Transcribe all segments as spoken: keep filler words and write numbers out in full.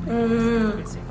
Mm.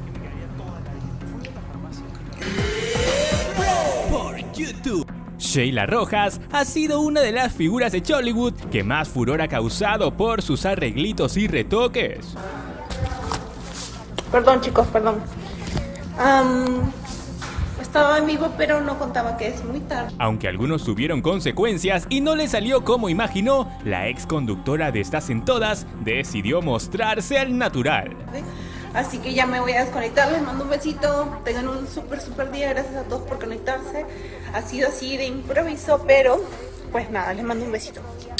Por YouTube. Sheila Rojas ha sido una de las figuras de Chollywood que más furor ha causado por sus arreglitos y retoques. Perdón, chicos, perdón. Um, estaba en vivo, pero no contaba que es muy tarde. Aunque algunos tuvieron consecuencias y no le salió como imaginó, la ex conductora de Estás en Todas decidió mostrarse al natural. Así que ya me voy a desconectar, les mando un besito, tengan un súper súper día, gracias a todos por conectarse. Ha sido así de improviso, pero pues nada, les mando un besito.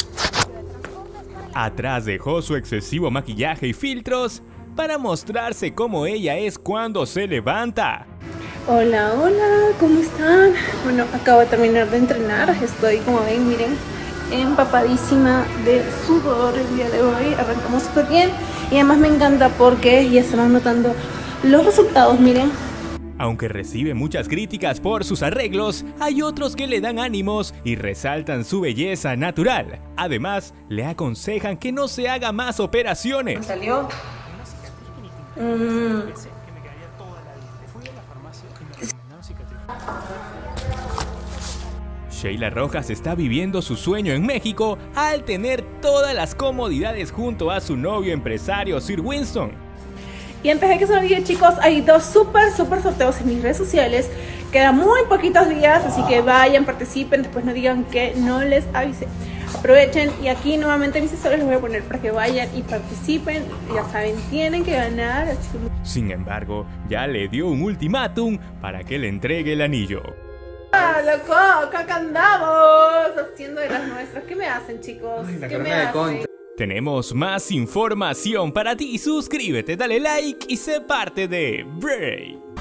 Atrás dejó su excesivo maquillaje y filtros para mostrarse como ella es cuando se levanta. Hola, hola, ¿cómo están? Bueno, acabo de terminar de entrenar, estoy como ven, miren, empapadísima de sudor el día de hoy, arrancamos súper bien. Y además me encanta porque ya se van notando los resultados, miren. Aunque recibe muchas críticas por sus arreglos, hay otros que le dan ánimos y resaltan su belleza natural. Además, le aconsejan que no se haga más operaciones. ¿Salió? Mm. Sheila Rojas está viviendo su sueño en México al tener todas las comodidades junto a su novio empresario Sir Winston. Y antes de que se me olvide, chicos, hay dos súper súper sorteos en mis redes sociales. Quedan muy poquitos días, así que vayan, participen, después no digan que no les avisé. Aprovechen y aquí nuevamente mis asesores les voy a poner para que vayan y participen. Ya saben, tienen que ganar. Sin embargo, ya le dio un ultimátum para que le entregue el anillo. ¡Ah, loco! ¡Acá andamos! Haciendo de las nuestras. ¿Qué me hacen, chicos? Ay, la ¿Qué me de hacen? contra. Tenemos más información para ti. Suscríbete, dale like y sé parte de Bray.